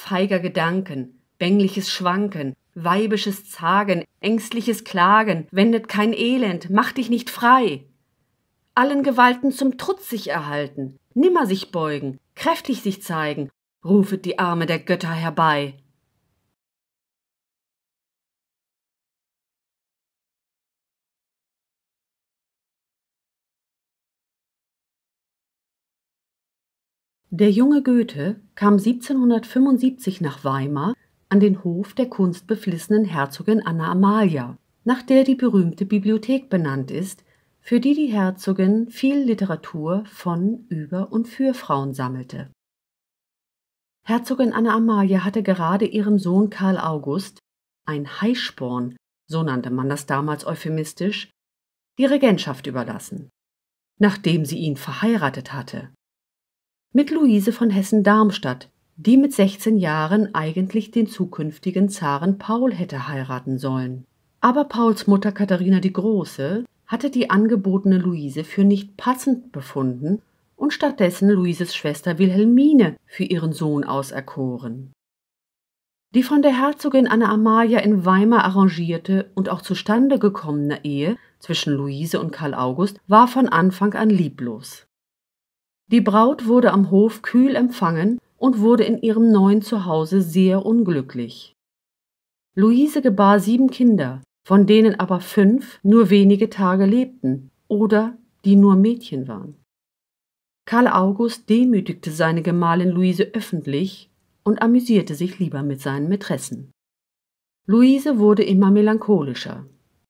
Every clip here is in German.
feiger Gedanken, bängliches Schwanken, weibisches Zagen, ängstliches Klagen, wendet kein Elend, mach dich nicht frei. Allen Gewalten zum Trutz sich erhalten, nimmer sich beugen, kräftig sich zeigen, rufet die Arme der Götter herbei. Der junge Goethe kam 1775 nach Weimar an den Hof der kunstbeflissenen Herzogin Anna Amalia, nach der die berühmte Bibliothek benannt ist, für die die Herzogin viel Literatur von, über und für Frauen sammelte. Herzogin Anna Amalia hatte gerade ihrem Sohn Karl August, ein Heißsporn, so nannte man das damals euphemistisch, die Regentschaft überlassen, nachdem sie ihn verheiratet hatte. Mit Luise von Hessen-Darmstadt, die mit 16 Jahren eigentlich den zukünftigen Zaren Paul hätte heiraten sollen. Aber Pauls Mutter Katharina die Große hatte die angebotene Luise für nicht passend befunden und stattdessen Luises Schwester Wilhelmine für ihren Sohn auserkoren. Die von der Herzogin Anna Amalia in Weimar arrangierte und auch zustande gekommene Ehe zwischen Luise und Karl August war von Anfang an lieblos. Die Braut wurde am Hof kühl empfangen und wurde in ihrem neuen Zuhause sehr unglücklich. Luise gebar 7 Kinder, von denen aber 5 nur wenige Tage lebten oder die nur Mädchen waren. Karl August demütigte seine Gemahlin Luise öffentlich und amüsierte sich lieber mit seinen Mätressen. Luise wurde immer melancholischer.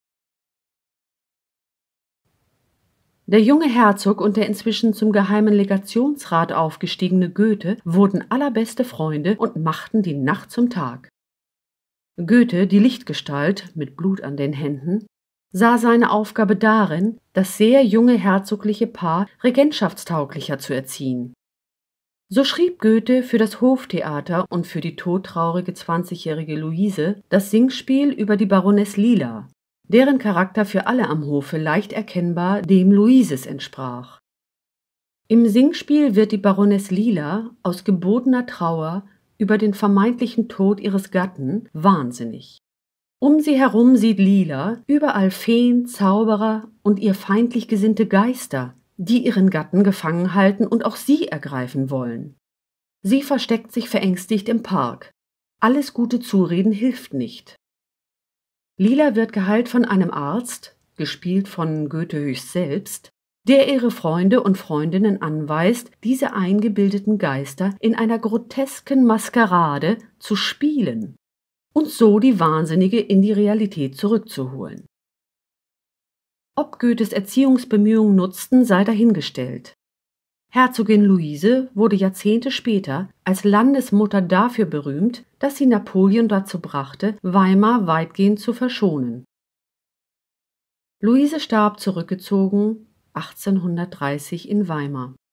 Der junge Herzog und der inzwischen zum geheimen Legationsrat aufgestiegene Goethe wurden allerbeste Freunde und machten die Nacht zum Tag. Goethe, die Lichtgestalt mit Blut an den Händen, sah seine Aufgabe darin, das sehr junge herzogliche Paar regentschaftstauglicher zu erziehen. So schrieb Goethe für das Hoftheater und für die todtraurige 20-jährige Luise das Singspiel über die Baroness Lila, deren Charakter für alle am Hofe leicht erkennbar dem Luises entsprach. Im Singspiel wird die Baroness Lila aus gebotener Trauer über den vermeintlichen Tod ihres Gatten wahnsinnig. Um sie herum sieht Lila überall Feen, Zauberer und ihr feindlich gesinnte Geister, die ihren Gatten gefangen halten und auch sie ergreifen wollen. Sie versteckt sich verängstigt im Park. Alles gute Zureden hilft nicht. Lila wird geheilt von einem Arzt, gespielt von Goethe höchst selbst, der ihre Freunde und Freundinnen anweist, diese eingebildeten Geister in einer grotesken Maskerade zu spielen und so die Wahnsinnige in die Realität zurückzuholen. Ob Goethes Erziehungsbemühungen nutzten, sei dahingestellt. Herzogin Luise wurde Jahrzehnte später als Landesmutter dafür berühmt, dass sie Napoleon dazu brachte, Weimar weitgehend zu verschonen. Luise starb zurückgezogen 1830 in Weimar.